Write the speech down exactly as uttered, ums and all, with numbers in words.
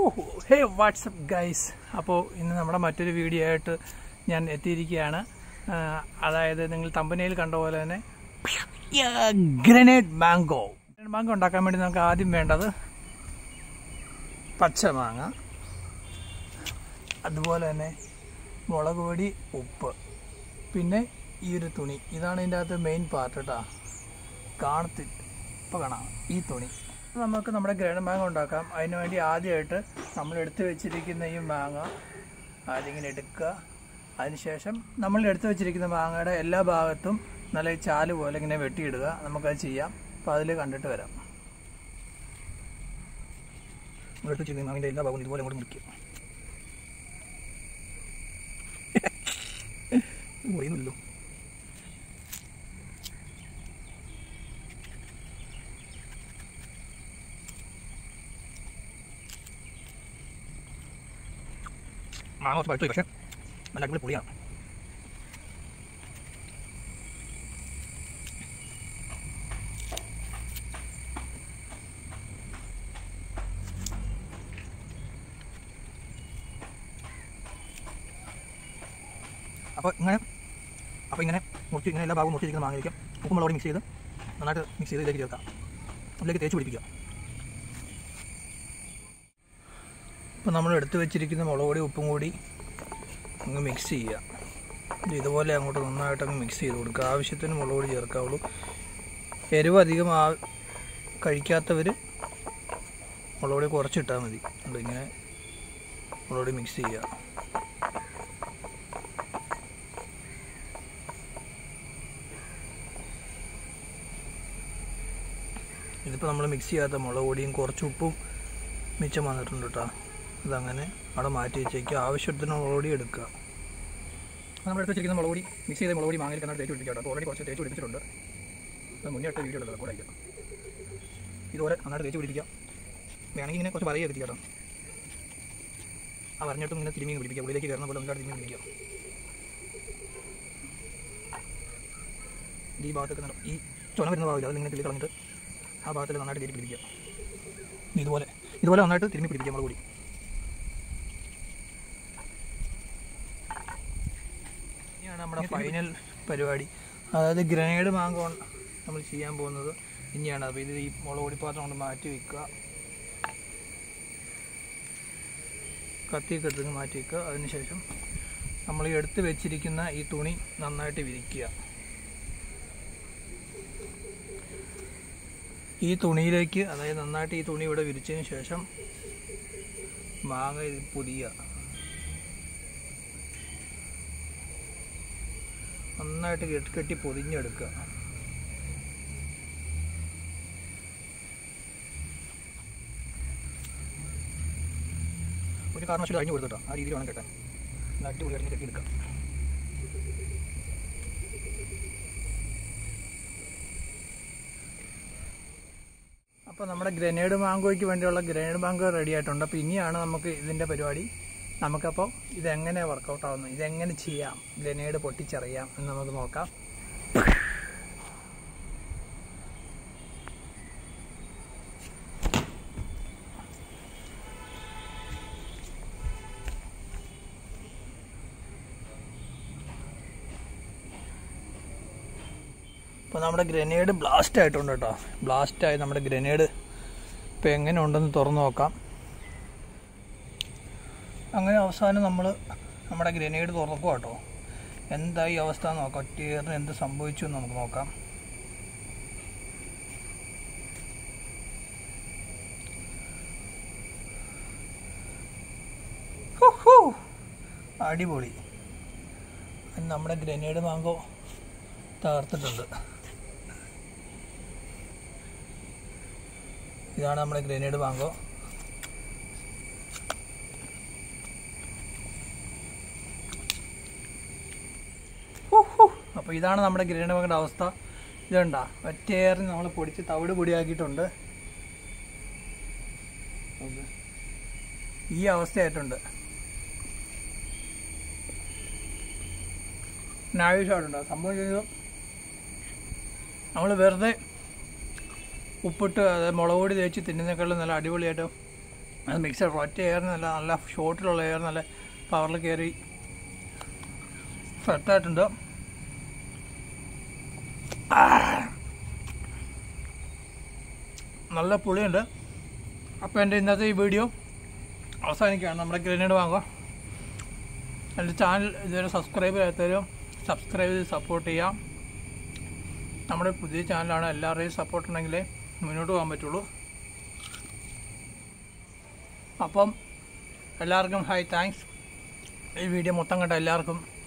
ഹേ WhatsApp guys. അപ്പോൾ ഇന്ന് നമ്മുടെ മറ്റൊരു വീഡിയോ ആയിട്ട് ഞാൻ എത്തിയിരിക്കുകയാണ്. അതായത് നിങ്ങൾ തമ്പനയിൽ കണ്ട പോലെ തന്നെ ഗ്രനേഡ് മാംഗോ. ഗ്രനേഡ് മാംഗോ ഉണ്ടാക്കാൻ വേണ്ടി നമുക്ക് ആദ്യം വേണ്ടത് പച്ചമാങ്ങ, അതുപോലെ തന്നെ മുളക് പൊടി, ഉപ്പ്, പിന്നെ ഈ ഒരു തുണി. ഇതാണ് ഇതിൻ്റെ അകത്ത് മെയിൻ പാർട്ട് കേട്ടോ. കാണത്തില്ല, ഇപ്പോൾ കാണാം ഈ തുണി. നമുക്ക് നമ്മുടെ ഗ്രനേഡ് മാങ്ങ ഉണ്ടാക്കാം. അതിന് വേണ്ടി ആദ്യമായിട്ട് നമ്മൾ എടുത്തു വെച്ചിരിക്കുന്ന ഈ മാങ്ങ ആദ്യം ഇങ്ങനെ എടുക്കുക. അതിനുശേഷം നമ്മൾ എടുത്തു വെച്ചിരിക്കുന്ന മാങ്ങയുടെ എല്ലാ ഭാഗത്തും നല്ല ചാല് പോലെ ഇങ്ങനെ വെട്ടിയിടുക. നമുക്കത് ചെയ്യാം. അപ്പോൾ അതിൽ കണ്ടിട്ട് വരാം. എടുത്തു വെച്ചിരിക്കുന്ന മാങ്ങയുടെ എല്ലാ ഭാഗവും ഇതുപോലെ അങ്ങോട്ട് മുറിക്കുക. മുറിയുന്നില്ലല്ലോ. മാങ്ങ കുറച്ച് പഴുത്തു, പക്ഷേ നല്ല അടിപൊളി പൊളിയാണ്. അപ്പോൾ ഇങ്ങനെ അപ്പോൾ ഇങ്ങനെ മുറിച്ച് ഇങ്ങനെ എല്ലാ ഭാഗവും മുറിച്ചിരിക്കുന്ന മാങ്ങയിലേക്ക് ഉപ്പും മുളക് മിക്സ് ചെയ്ത് നന്നായിട്ട് മിക്സ് ചെയ്ത് ഇതിലേക്ക് ചേർക്കാം. അതിലേക്ക് തേച്ച് പിടിപ്പിക്കുക. അപ്പോൾ നമ്മൾ എടുത്തു വെച്ചിരിക്കുന്ന മുളക് പൊടി ഉപ്പും കൂടി അങ്ങ് മിക്സ് ചെയ്യുക. ഇതുപോലെ അങ്ങോട്ട് നന്നായിട്ട് അങ്ങ് മിക്സ് ചെയ്ത് കൊടുക്കുക. ആവശ്യത്തിന് മുളക് പൊടി ചേർക്കാവുള്ളൂ. എരിവ് അധികം ആ കഴിക്കാത്തവർ മുളക് പൊടി കുറച്ചിട്ടാൽ മതി. ഇങ്ങനെ മുളക് പൊടി മിക്സ് ചെയ്യുക. ഇതിപ്പോൾ നമ്മൾ മിക്സ് ചെയ്യാത്ത മുളക് പൊടിയും കുറച്ച് ഉപ്പും മിച്ചം വന്നിട്ടുണ്ട് കേട്ടോ. അതങ്ങനെ അവിടെ മാറ്റി വെച്ചേക്കുക. ആവശ്യത്തിന് മുളക് പൊടി എടുക്കുക. നമ്മൾ എടുത്ത് വെച്ചിരിക്കുന്ന മുളക് പൊടി മിക്സ് ചെയ്ത മുളക് പൊടി മാങ്ങയിൽ കണ്ടാൽ തേച്ച് പിടിപ്പിക്കുക കേട്ടോ. ഓൾറെഡി കുറച്ച് തേച്ച് പിടിപ്പിച്ചിട്ടുണ്ട്. അത് മുന്നേ ഇട്ട് വീഡിയോ എടുക്കുക കൂടെ ആയിരിക്കും. ഇതുപോലെ നന്നായിട്ട് തേച്ച് പിടിപ്പിക്കുക. വേണമെങ്കിൽ ഇങ്ങനെ കുറച്ച് പറയുക എത്തിക്കുക കേട്ടോ. ആ പറഞ്ഞിട്ടും ഇങ്ങനെ തിരുമ്മി പിടിപ്പിക്കുക. ഉള്ളിലേക്ക് കയറുന്ന പോലെ നന്നായിട്ട് തിരുമ്മി പിടിപ്പിക്കുക. ഈ ഭാഗത്തൊക്കെ ഈ ചുന വരുന്ന ഭാഗമില്ല, അത് ഇങ്ങനെ കിളി കളഞ്ഞിട്ട് ആ ഭാഗത്തിൽ നന്നായിട്ട് കയറി പിടിപ്പിക്കുക. ഇതുപോലെ ഇതുപോലെ നന്നായിട്ട് തിരുമ്മി പിടിപ്പിക്കുക മുളക് പൊടി. ഇനിയാണ് നമ്മുടെ ഫൈനൽ പരിപാടി. അതായത് ഗ്രനേഡ് മാംഗോ നമ്മൾ ചെയ്യാൻ പോകുന്നത് ഇനിയാണ്. അപ്പോൾ ഇത് ഈ മുളക് പൊടി പാത്രം കൊണ്ട് മാറ്റി വയ്ക്കുക. കത്തിയൊക്കെ എടുത്ത് മാറ്റി വയ്ക്കുക. അതിനുശേഷം നമ്മൾ ഈ എടുത്ത് വെച്ചിരിക്കുന്ന ഈ തുണി നന്നായിട്ട് വിരിക്കുക. ഈ തുണിയിലേക്ക്, അതായത് നന്നായിട്ട് ഈ തുണി ഇവിടെ വിരിച്ചതിന് ശേഷം മാങ്ങ ഇത് പൊതിയുക. നന്നായിട്ട് കെട്ടി കെട്ടി പൊതിഞ്ഞെടുക്കുക. ഒരു കാരണവശാലും കഴിഞ്ഞു കൊടുത്തിട്ടോ. ആ രീതിയിൽ വേണം കെട്ടാൻ. അടിപൊളിയായിട്ട് കെട്ടിയെടുക്കാം. അപ്പോൾ നമ്മുടെ ഗ്രനേഡ് മാംഗോയ്ക്ക് വേണ്ടിയുള്ള ഗ്രനേഡ് മാംഗോ റെഡി ആയിട്ടുണ്ട്. അപ്പോൾ ഇനിയാണ് നമുക്ക് ഇതിൻ്റെ പരിപാടി. നമുക്കപ്പോൾ ഇതെങ്ങനെ വർക്കൗട്ട് ആവുന്നു, ഇതെങ്ങനെ ചെയ്യാം, ഗ്രനേഡ് പൊട്ടിച്ചറിയാം എന്ന് നമുക്ക് നോക്കാം. ഇപ്പോൾ നമ്മുടെ ഗ്രനേഡ് ബ്ലാസ്റ്റ് ആയിട്ടുണ്ട് കേട്ടോ. ബ്ലാസ്റ്റായി നമ്മുടെ ഗ്രനേഡ്. ഇപ്പോൾ എങ്ങനെ ഉണ്ടെന്ന് തുറന്ന് നോക്കാം. അങ്ങനെ അവസാനം നമ്മൾ നമ്മുടെ ഗ്രനേഡ് തുറക്കും കേട്ടോ. എന്തായി അവസ്ഥ എന്ന് നോക്കാം. ഒറ്റയേറിന് എന്ത് സംഭവിച്ചു എന്ന് നമുക്ക് നോക്കാം. അടിപൊളി. നമ്മുടെ ഗ്രനേഡ് മാംഗോ തകർത്തിട്ടുണ്ട്. ഇതാണ് നമ്മുടെ ഗ്രനേഡ് മാംഗോ. അപ്പോൾ ഇതാണ് നമ്മുടെ ഗ്രനേഡ് മാംഗോയുടെ അവസ്ഥ. ഇതുണ്ടാ ഒറ്റയേറി നമ്മൾ പൊടിച്ച് തവിട് പൊടിയാക്കിയിട്ടുണ്ട്. ഈ അവസ്ഥയായിട്ടുണ്ട്. നാവിഷായിട്ടുണ്ട്. സംഭവം ചെയ്തു നമ്മൾ വെറുതെ ഉപ്പിട്ട് അത് മുളക് പൊടി തേച്ച് തിന്നുന്നേക്കാളും നല്ല അടിപൊളിയായിട്ട് അത് മിക്സർ ഒറ്റ എയർ നല്ല നല്ല ഷോർട്ടിലുള്ള എയർ നല്ല പവറിൽ കയറി സെറ്റായിട്ടുണ്ട്. നല്ല പുളിയുണ്ട്. അപ്പോൾ എൻ്റെ ഇന്നത്തെ ഈ വീഡിയോ അവസാനിക്കുകയാണ്. നമ്മുടെ ഗ്രനേഡ് വാങ്ങുക. എൻ്റെ ചാനൽ ഇതുവരെ സബ്സ്ക്രൈബ് ചെയ്യാത്തവരും സബ്സ്ക്രൈബ് ചെയ്ത് സപ്പോർട്ട് ചെയ്യാം. നമ്മുടെ പുതിയ ചാനലാണ്. എല്ലാവരുടെയും സപ്പോർട്ട് ഉണ്ടെങ്കിലേ മുന്നോട്ട് പോകാൻ പറ്റുള്ളൂ. അപ്പം എല്ലാവർക്കും ഹായ്, താങ്ക്സ്. ഈ വീഡിയോ മൊത്തം കണ്ട എല്ലാവർക്കും